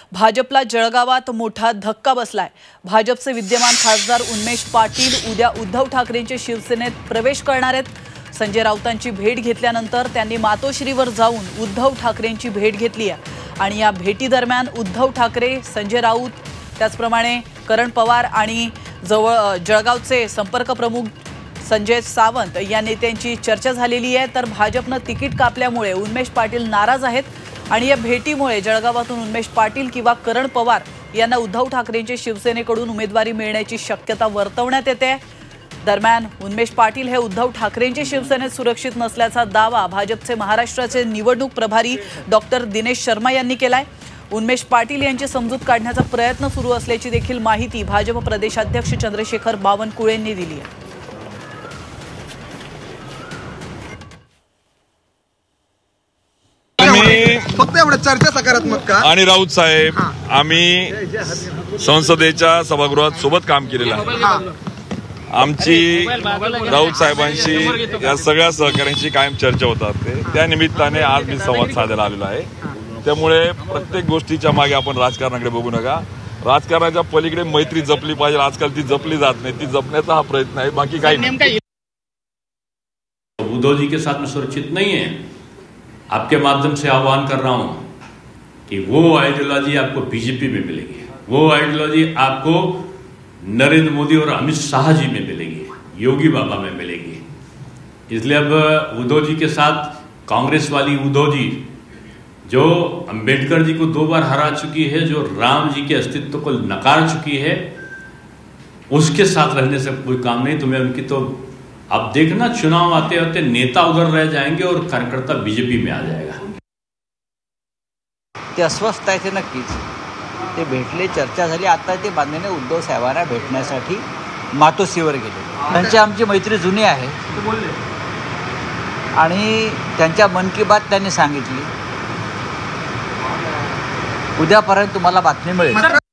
भाजपला जळगावात मोठा धक्का बसलाय। भाजपचे विद्यमान खासदार उन्मेष पाटील उद्या उद्धव ठाकरेंचे शिवसेनेत प्रवेश करणार आहेत। संजय राऊतांची भेट घेतल्यानंतर त्यांनी मातोश्रीवर जाऊन उद्धव ठाकरेंची भेट घेतली आहे आणि या भेटी दरम्यान उद्धव ठाकरे, संजय राऊत, त्याचप्रमाणे करण पवार आणि जळगावचे संपर्क प्रमुख संजय सावंत या नेत्यांची चर्चा झालेली आहे। तर भाजपने तिकीट कापल्यामुळे उन्मेष पाटील नाराज आहेत आणि या भेटीमुळे जळगावातून उन्मेष पाटील किंवा करण पवार यांना उद्धव ठाकरेंचे शिवसेनेकडून उमेदवारी मिळण्याची शक्यता वर्तवण्यात येते। दरम्यान उन्मेष पाटील हे उद्धव ठाकरेंचे शिवसेनेत सुरक्षित नसल्याचा दावा भाजपचे महाराष्ट्राचे निवडणूक प्रभारी डॉक्टर दिनेश शर्मा यांनी केलाय। उन्मेष पाटील यांची समजूत काढण्याचा प्रयत्न सुरू असल्याची देखील माहिती भाजप प्रदेशाध्यक्ष चंद्रशेखर बावनकुळे यांनी दिली आहे। फक्त एवढं चर्चा सकारात्मक का आणि राऊत साहेब आम्ही संसदेच्या सभागृहात सोबत काम केलेलं आहे। आमची राऊत साहेबांशी या सगळ्या सहकाऱ्यांशी कायम चर्चा होतात। त्या निमित्ताने आज मी संवाद साधायला आलेलो आहे। त्यामुळे प्रत्येक गोष्टीच्या मागे आपण राजकारणाकडे बघू नका। राजकारणाच्या पलीकडे मैत्री जपली पाहिजे। आजकाल ती जपली जात नाही, ती जपण्याचा हा प्रयत्न आहे, बाकी काही नाही। उद्धव जी के साथ में सुरक्षित नहीं है। आपके माध्यम से आह्वान कर रहा हूं कि वो आइडियोलॉजी आपको बीजेपी में मिलेगी, वो आइडियोलॉजी आपको नरेंद्र मोदी और अमित शाह जी में मिलेगी, योगी बाबा में मिलेगी। इसलिए अब उद्धव जी के साथ कांग्रेस वाली उद्धव जी जो अंबेडकर जी को 2 बार हरा चुकी है, जो राम जी के अस्तित्व को नकार चुकी है, उसके साथ रहने से कोई काम नहीं। तुम्हें उनकी तो अब देखना चुनाव आते आते नेता उधर रह जाएंगे और कार्यकर्ता बीजेपी में आ जाएगा। ते अस्वस्थ आहे, ते नक्कीच ते भेटले, चर्चा झाली। आता ते माननीय उद्धव साहेबांना भेटण्यासाठी मातोश्रीवर गेले। त्यांची आमची मैत्री जुनी आहे आणि त्यांच्या मन की बात त्यांनी सांगितली। उद्यापर्यंत तुम्हाला बातमी मिळेल।